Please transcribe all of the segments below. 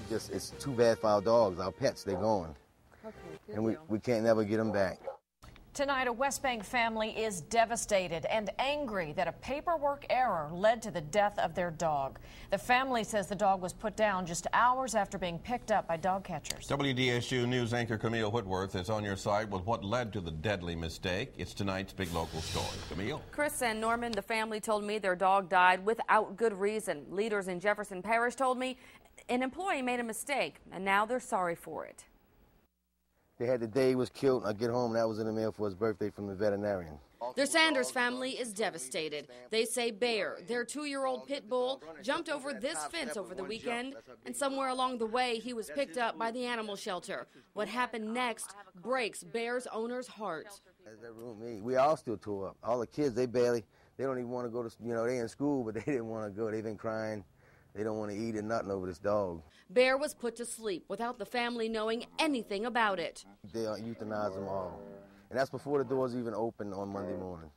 It's too bad for our dogs, our pets, they're gone. Okay, and we can't never get them back. Tonight, a West Bank family is devastated and angry that a paperwork error led to the death of their dog. The family says the dog was put down just hours after being picked up by dog catchers. WDSU News anchor Camille Whitworth is on your side with what led to the deadly mistake. It's tonight's big local story. Camille? Chris and Norman, the family told me their dog died without good reason. Leaders in Jefferson Parish told me an employee made a mistake, and now they're sorry for it. They had the day he was killed, and I get home, and that was in the mail for his birthday from the veterinarian. Their Sanders family is devastated. They say Bear, their 2-year-old pit bull, jumped over this fence over the weekend, and somewhere along the way, he was picked up by the animal shelter. What happened next breaks Bear's owner's heart. We all still tore up. All the kids, they don't even want to go to, they in school, but they didn't want to go. They've been crying. They don't want to eat or nothing over this dog. Bear was put to sleep without the family knowing anything about it. They euthanized them all. And that's before the doors even opened on Monday morning.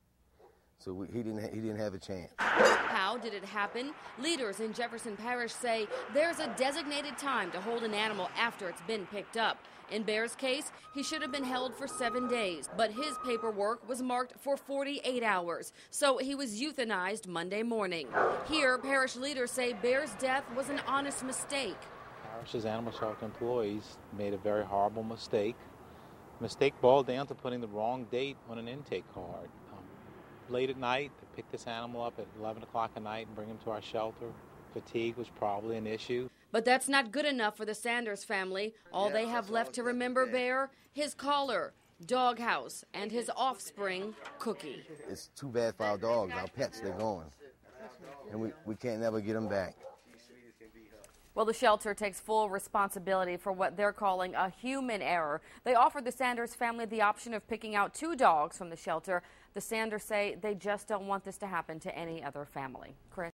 So he didn't have a chance. How did it happen? Leaders in Jefferson Parish say there's a designated time to hold an animal after it's been picked up. In Bear's case, he should have been held for 7 days, but his paperwork was marked for 48 hours, so he was euthanized Monday morning. Here, parish leaders say Bear's death was an honest mistake. Parish's animal shelter employees made a very horrible mistake. Mistake boiled down to putting the wrong date on an intake card. Late at night, to pick this animal up at 11 o'clock at night and bring him to our shelter. Fatigue was probably an issue. But that's not good enough for the Sanders family. All they have left to remember Bear, his collar, doghouse, and his offspring, Cookie. It's too bad for our dogs, our pets, they're gone. And we can't never get them back. Well, the shelter takes full responsibility for what they're calling a human error. They offered the Sanders family the option of picking out 2 dogs from the shelter. The Sanders say they just don't want this to happen to any other family. Chris?